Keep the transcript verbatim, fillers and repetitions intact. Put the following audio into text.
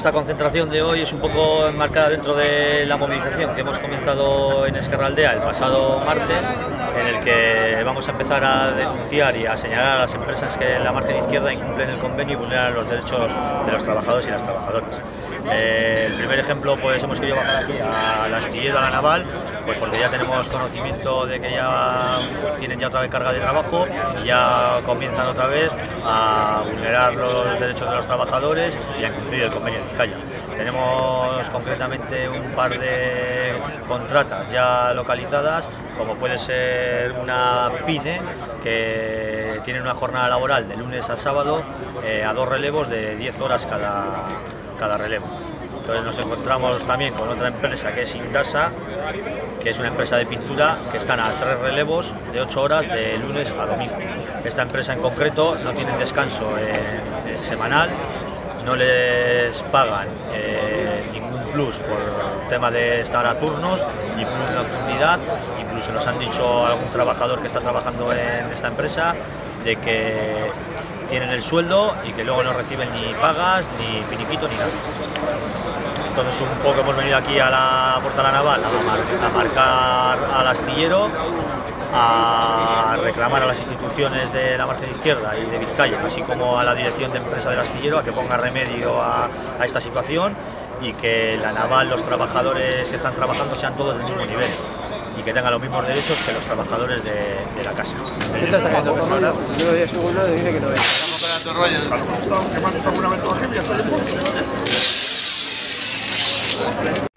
esta concentración de hoy es un poco enmarcada dentro de la movilización que hemos comenzado en Ezkerraldea el pasado martes, en el que vamos a empezar a denunciar y a señalar a las empresas que en la margen izquierda incumplen el convenio y vulneran los derechos de los trabajadores y las trabajadoras. Eh, el primer ejemplo, pues hemos querido bajar aquí al astillero, a la naval, pues porque ya tenemos conocimiento de que ya tienen ya otra vez carga de trabajo y ya comienzan otra vez a vulnerar los derechos de los trabajadores y a incumplir el convenio de Vizcaya. Tenemos concretamente un par de contratas ya localizadas, como puede ser una PYNE, que tiene una jornada laboral de lunes a sábado eh, a dos relevos de diez horas cada, cada relevo. Entonces nos encontramos también con otra empresa que es Indasa, que es una empresa de pintura, que están a tres relevos de ocho horas de lunes a domingo. Esta empresa en concreto no tiene descanso en, en semanal, no les pagan eh, ningún plus por el tema de estar a turnos, ni plus de nocturnidad. Incluso nos han dicho algún trabajador que está trabajando en esta empresa de que tienen el sueldo y que luego no reciben ni pagas, ni finiquito, ni nada. Entonces un poco hemos venido aquí a la Puerta de la Naval a, mar, a marcar al astillero, a reclamar a las instituciones de la margen izquierda y de Vizcaya, así como a la dirección de empresa del astillero, a que ponga remedio a, a esta situación y que la naval, los trabajadores que están trabajando sean todos del mismo nivel y que tengan los mismos derechos que los trabajadores de, de la casa. ¿Qué te está cayendo por ahora? Yo ya subo uno y dice que no ve.